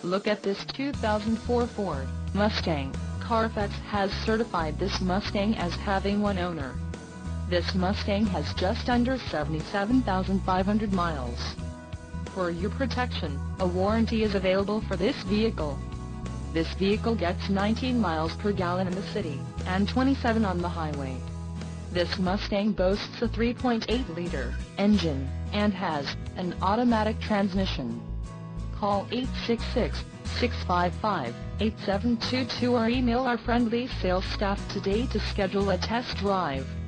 Look at this 2004 Ford Mustang. Carfax has certified this Mustang as having one owner. This Mustang has just under 77,500 miles. For your protection, a warranty is available for this vehicle. This vehicle gets 19 miles per gallon in the city, and 27 on the highway. This Mustang boasts a 3.8-liter engine, and has an automatic transmission. Call 866-655-8722 or email our friendly sales staff today to schedule a test drive.